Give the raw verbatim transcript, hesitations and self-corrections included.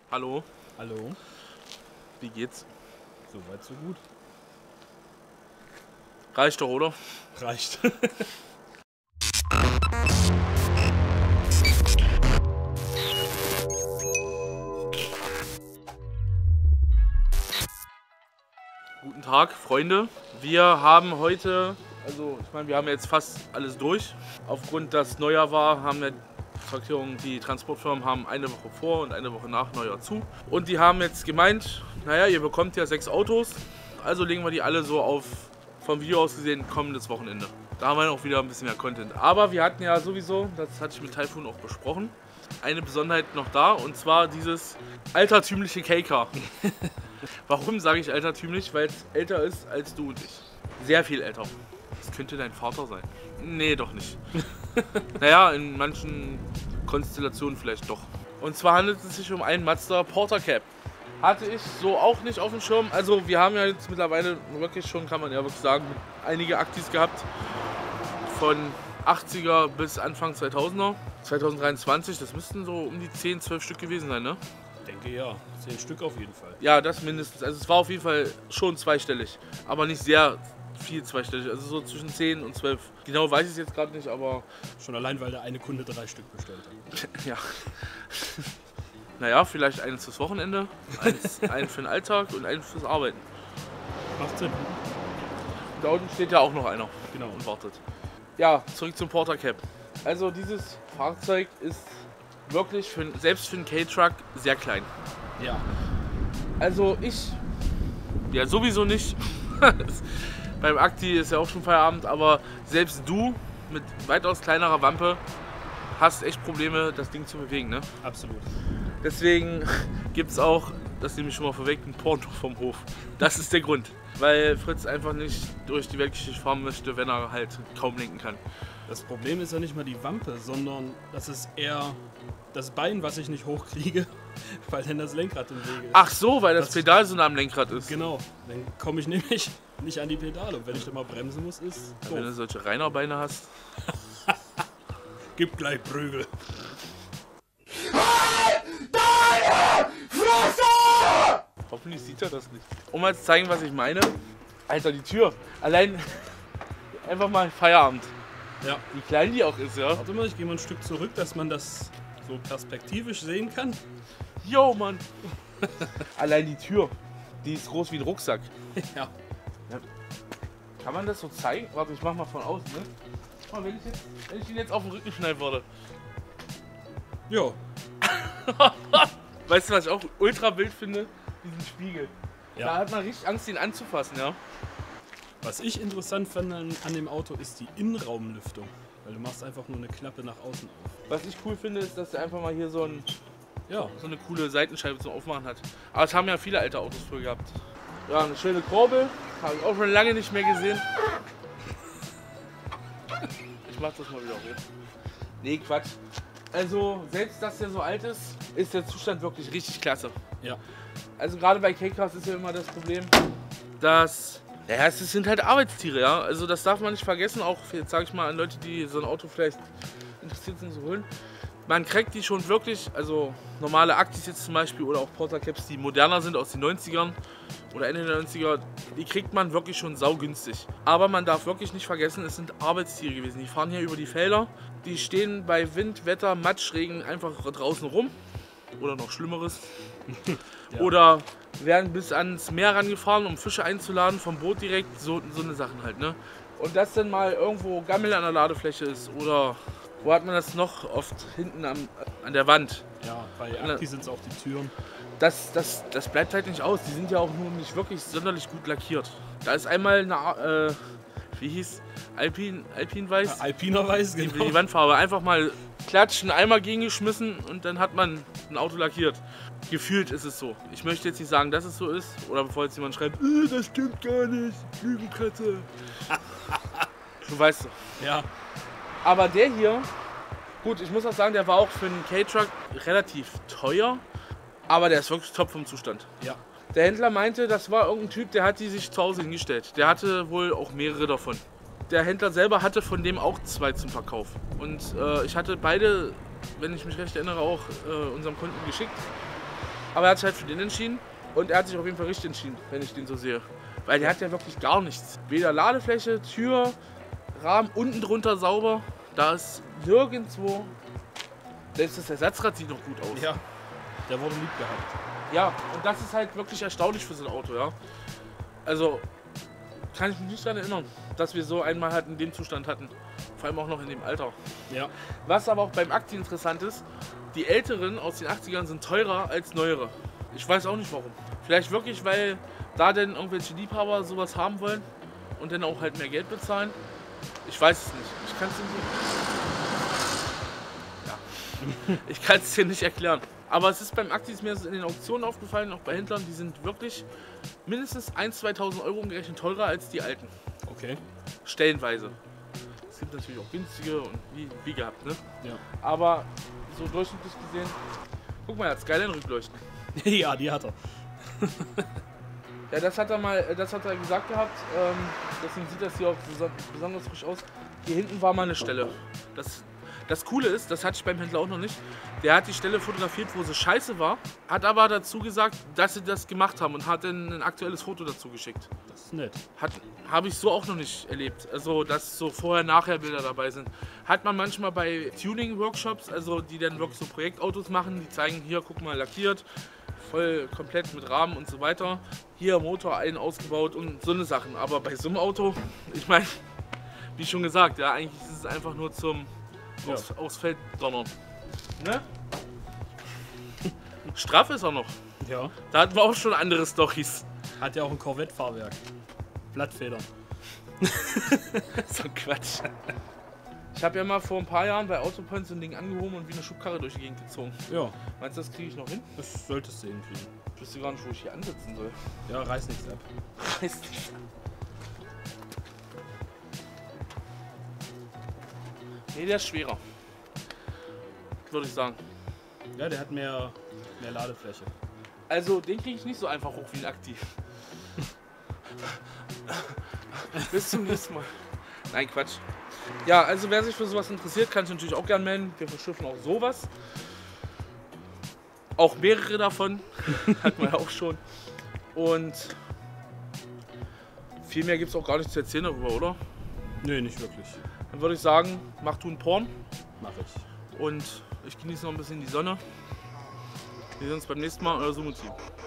Hallo, Hallo, wie geht's? soweit so gut. Reicht doch, oder? Reicht. Guten Tag, Freunde. Wir haben heute, also ich meine, wir haben jetzt fast alles durch. Aufgrund, dass Neujahr war, haben wir Traktorierung, die Transportfirmen haben eine Woche vor und eine Woche nach Neujahr zu. Und die haben jetzt gemeint, naja, ihr bekommt ja sechs Autos, also legen wir die alle so auf, vom Video aus gesehen, kommendes Wochenende. Da haben wir auch wieder ein bisschen mehr Content. Aber wir hatten ja sowieso, das hatte ich mit Typhoon auch besprochen, eine Besonderheit noch da, und zwar dieses altertümliche K-Car. Warum sage ich altertümlich? Weil es älter ist als du und ich. Sehr viel älter. Das könnte dein Vater sein. Nee, doch nicht. Naja, in manchen Konstellationen vielleicht doch. Und zwar handelt es sich um einen Mazda Porter Cab. Hatte ich so auch nicht auf dem Schirm. Also wir haben ja jetzt mittlerweile wirklich schon, kann man ja wirklich sagen, einige Aktis gehabt. Von achtziger bis Anfang zweitausender. zwanzig dreiundzwanzig, das müssten so um die zehn, zwölf Stück gewesen sein, ne? Ich denke ja, zehn Stück auf jeden Fall. Ja, das mindestens. Also es war auf jeden Fall schon zweistellig, aber nicht sehr viel zweistellig. Also so zwischen zehn und zwölf. Genau weiß ich es jetzt gerade nicht, aber Schon allein, weil der eine Kunde drei Stück bestellt hat. ja. Naja, vielleicht eines fürs Wochenende, eins, einen für den Alltag und einen fürs Arbeiten. Macht Sinn. Da unten steht ja auch noch einer Genau. und wartet. Ja, zurück zum Porter Cab. Also dieses Fahrzeug ist wirklich, für, selbst für einen K-Truck, sehr klein. Ja. Also ich, ja sowieso nicht. Beim Akti ist ja auch schon Feierabend, aber selbst du mit weitaus kleinerer Wampe hast echt Probleme, das Ding zu bewegen, ne? Absolut. Deswegen gibt es auch, das nehme ich schon mal vorweg, ein Porno vom Hof. Das ist der Grund, weil Fritz einfach nicht durch die Weltgeschichte fahren möchte, wenn er halt kaum lenken kann. Das Problem ist ja nicht mal die Wampe, sondern das ist eher das Bein, was ich nicht hochkriege, weil dann das Lenkrad im Wege ist. Ach so, weil das, Das- Pedal so nah am Lenkrad ist. Genau, dann komme ich nämlich nicht an die Pedale. Und wenn ich dann mal bremsen muss, ist Wenn du doof. solche Reinerbeine hast. Gib gleich Prügel. Hoffentlich sieht er das nicht. Um mal zu zeigen, was ich meine. Alter, die Tür. Allein einfach mal Feierabend. Ja. Wie klein die auch ist, ja. Warte mal, ich gehe mal ein Stück zurück, dass man das so perspektivisch sehen kann. Jo, Mann. Allein die Tür. Die ist groß wie ein Rucksack. Ja. Kann man das so zeigen? Warte, ich mach mal von außen, ne? Guck mal, wenn ich, jetzt, wenn ich ihn jetzt auf den Rücken schneiden würde. Jo. Weißt du, was ich auch ultra wild finde? Diesen Spiegel. Da Ja. hat man richtig Angst, ihn anzufassen, ja. Was ich interessant fand an, an dem Auto ist die Innenraumlüftung. Weil du machst einfach nur eine Klappe nach außen auf. Was ich cool finde, ist, dass er einfach mal hier so, ein, Ja. so eine coole Seitenscheibe zum Aufmachen hat. Aber das haben ja viele alte Autos früher gehabt. Ja, eine schöne Kurbel. Habe ich auch schon lange nicht mehr gesehen. Ich mach das mal wieder hoch. Nee, Quatsch. Also, selbst dass der so alt ist, ist der Zustand wirklich richtig klasse. Ja. Also gerade bei K-Cars ist ja immer das Problem, dass, ja, es sind halt Arbeitstiere, ja. Also das darf man nicht vergessen, auch jetzt sage ich mal an Leute, die so ein Auto vielleicht interessiert sind zu holen. Man kriegt die schon wirklich, also normale Aktis jetzt zum Beispiel oder auch Porter Cabs, die moderner sind aus den neunzigern oder Ende der neunziger, die kriegt man wirklich schon saugünstig. Aber man darf wirklich nicht vergessen, es sind Arbeitstiere gewesen. Die fahren hier über die Felder, die stehen bei Wind, Wetter, Matsch, Regen einfach draußen rum oder noch Schlimmeres. Ja. Oder werden bis ans Meer rangefahren, um Fische einzuladen, vom Boot direkt, so, so eine Sachen halt, ne? Und dass dann mal irgendwo Gammel an der Ladefläche ist oder wo hat man das noch oft hinten am, an der Wand. Ja, bei Akti sind es auch die Türen. Das, das, das bleibt halt nicht aus. Die sind ja auch nur nicht wirklich sonderlich gut lackiert. Da ist einmal eine, äh, wie hieß, Alpin, Alpinweiß, Alpinerweise, die, genau. die Wandfarbe. Einfach mal klatschen, einmal gegengeschmissen und dann hat man ein Auto lackiert. Gefühlt ist es so. Ich möchte jetzt nicht sagen, dass es so ist. Oder bevor jetzt jemand schreibt, äh, das stimmt gar nicht, Lügenpresse. Du weißt doch. Ja. Aber der hier, gut, ich muss auch sagen, der war auch für einen K-Truck relativ teuer. Aber der ist wirklich top vom Zustand. Ja. Der Händler meinte, das war irgendein Typ, der hat die sich zu Hause hingestellt. Der hatte wohl auch mehrere davon. Der Händler selber hatte von dem auch zwei zum Verkauf. Und äh, ich hatte beide, wenn ich mich recht erinnere, auch äh, unserem Kunden geschickt. Aber er hat sich halt für den entschieden und er hat sich auf jeden Fall richtig entschieden, wenn ich den so sehe. Weil der hat ja wirklich gar nichts. Weder Ladefläche, Tür, Rahmen, unten drunter sauber. Da ist nirgendwo. Selbst das Ersatzrad sieht noch gut aus. Ja, der wurde lieb gehabt. Ja, und das ist halt wirklich erstaunlich für so ein Auto, ja. Also, kann ich mich nicht daran erinnern, dass wir so einmal halt in dem Zustand hatten. Vor allem auch noch in dem Alter. Ja. Was aber auch beim Acti interessant ist, die älteren aus den achtzigern sind teurer als neuere. Ich weiß auch nicht warum. Vielleicht wirklich, weil da denn irgendwelche Liebhaber sowas haben wollen und dann auch halt mehr Geld bezahlen. Ich weiß es nicht. Ich kann es dir nicht. Ja. Ich kann es dir nicht erklären. Aber es ist beim Actis mir in den Auktionen aufgefallen, auch bei Händlern, die sind wirklich mindestens eintausend, zweitausend Euro umgerechnet teurer als die alten. Okay. Stellenweise. Es gibt natürlich auch günstige und wie, wie gehabt, ne? Ja. Aber so durchschnittlich gesehen, guck mal, er hat Skyline-Rückleuchten. Ja, die hat er. Ja, das hat er mal, das hat er gesagt gehabt, ähm, deswegen sieht das hier auch besonders frisch aus. Hier hinten war mal eine Stelle. Das, das Coole ist, das hatte ich beim Händler auch noch nicht, der hat die Stelle fotografiert, wo sie scheiße war, hat aber dazu gesagt, dass sie das gemacht haben und hat dann ein aktuelles Foto dazu geschickt. Das ist nett. Habe ich so auch noch nicht erlebt, also dass so Vorher-Nachher-Bilder dabei sind. Hat man manchmal bei Tuning-Workshops, also die dann wirklich so Projektautos machen, die zeigen, hier, guck mal, lackiert, voll komplett mit Rahmen und so weiter. Hier Motor ein ausgebaut und so eine Sachen. Aber bei so einem Auto, ich meine, wie schon gesagt, ja, eigentlich ist es einfach nur zum Ja. aufs, aufs Feld donnern. Ne? Straff ist er noch. Ja. Da hatten wir auch schon andere Storys. Hat ja auch ein Corvette-Fahrwerk. Blattfedern. So ein Quatsch. Ich habe ja mal vor ein paar Jahren bei Autopoint so ein Ding angehoben und wie eine Schubkarre durch die Gegend gezogen. Ja, Meinst du, das kriege ich noch hin? das solltest du hinkriegen. Ich wüsste gar nicht, wo ich hier ansetzen soll. Ja, reiß nichts ab. Weiß nicht. Nee, der ist schwerer. Würde ich sagen. Ja, der hat mehr, mehr Ladefläche. Also, den kriege ich nicht so einfach hoch wie ein Aktiv. Bis zum nächsten Mal. Nein, Quatsch. Ja, also wer sich für sowas interessiert, kann sich natürlich auch gerne melden. Wir verschiffen auch sowas. Auch mehrere davon. Hatten wir ja auch schon. Und viel mehr gibt es auch gar nicht zu erzählen darüber, oder? Nee, nicht wirklich. Dann würde ich sagen, mach du einen Porn. Mach ich. Und ich genieße noch ein bisschen die Sonne. Wir sehen uns beim nächsten Mal, euer Sumo-Team.